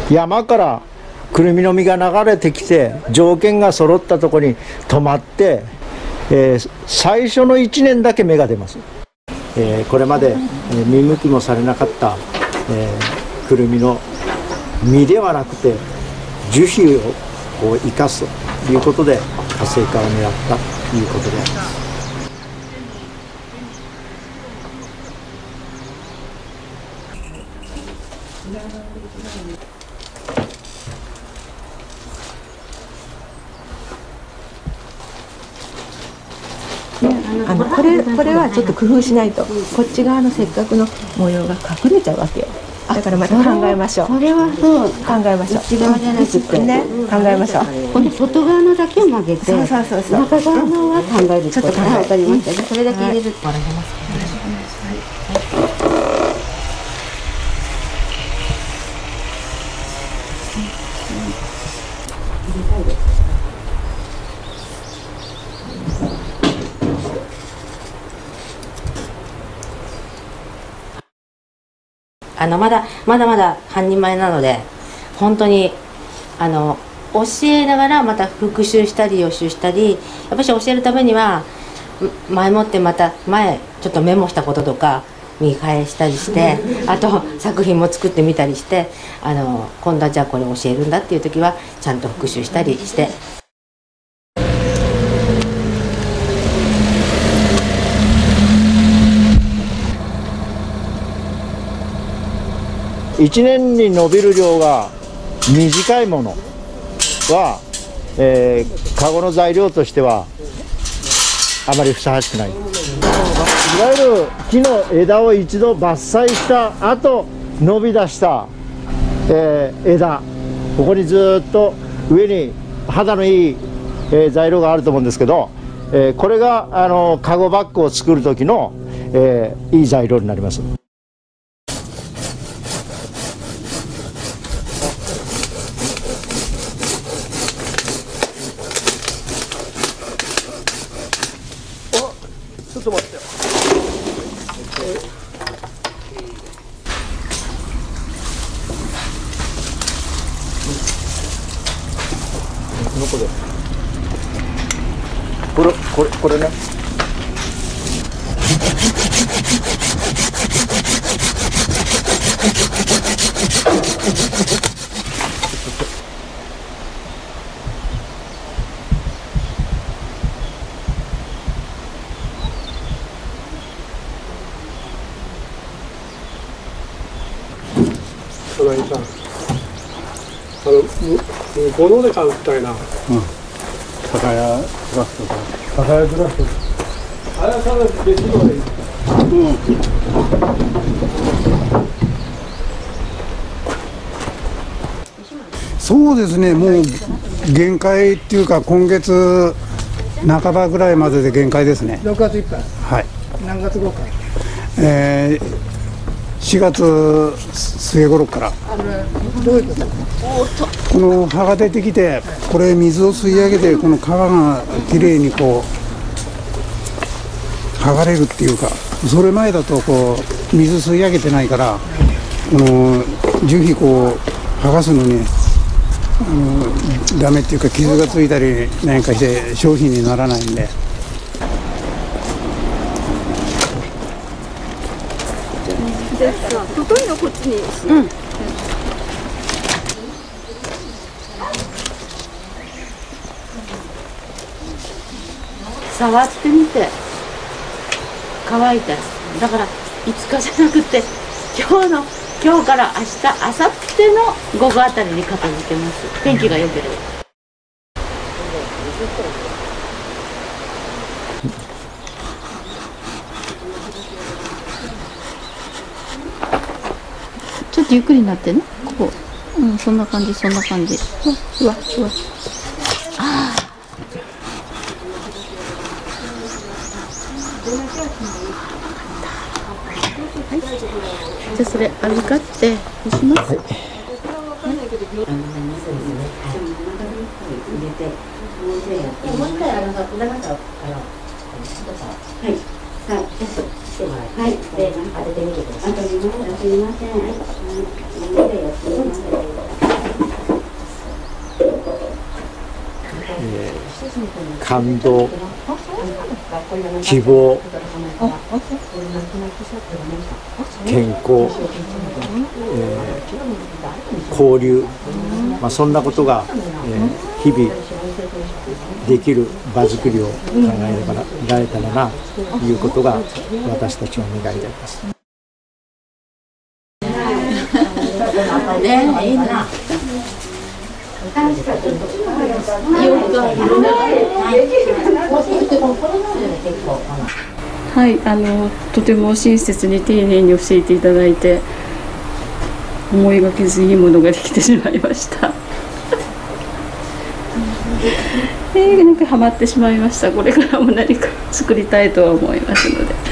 山からくるみの実が流れてきて条件が揃ったところに止まって、最初の1年だけ芽が出ます。これまで見向きもされなかった、くるみの実ではなくて樹皮を生かすということで活性化を狙ったということであります。 これはちょっと工夫しないと、こっち側のせっかくの模様が隠れちゃうわけよ。だからまた考えましょう。 それはそう考えましょう。 内側じゃなくてね、考えましょう。 この外側のだけを曲げて、 そう中側のは考える。 ちょっと考えわかりました。それだけ入れる。 まだ半人前なので、本当に教えながらまた復習したり予習したり、やっぱり教えるためには前もってまたちょっとメモしたこととか見返したりして、あと作品も作ってみたりして、今度はじゃあこれ教えるんだっていう時はちゃんと復習したりして。 1年に伸びる量が短いものは、カゴの材料としてはあまりふさわしくない。いわゆる木の枝を一度伐採した後伸び出した、枝、ここにずっと上に肌のいい、材料があると思うんですけど、これがカゴバッグを作る時の、いい材料になります。ちょっと待ってよ。これね。 金井さん、向こうので買うったいな。 酒屋グラスとか。 酒屋グラス。あれはただ別のでいい。 そうですね、もう限界っていうか、今月半ばぐらいまでで限界ですね。 6月いっぱい。 はい。 何月後か。 4月末頃から。 どういうこと？ この葉が出てきて、これ水を吸い上げて、この皮がきれいにこう剥がれるっていうか、それ前だとこう水吸い上げてないから、この樹皮こう剥がすのにダメっていうか、傷がついたり何かして商品にならないんで。 太いのこっちに。 触ってみて乾いた。だから5日じゃなくて今日から明日明後日の午後あたりに片付けます。天気が良ければ。 ちょっとゆっくりになってね。こう、そんな感じ、そんな感じ。うわ。ああ。はい。じゃあそれ預かって干します。はい。 はい、で、当ててみてください。当てません。はい。 感動、希望、健康、交流、そんなことが、日々できる場づくりを考えられたらなということが私たちの願いであります。 いいな。 はい、とても親切に丁寧に教えていただいて、思いがけずいいものができてしまいました。なんかハマってしまいました。これからも何か作りたいとは思いますので。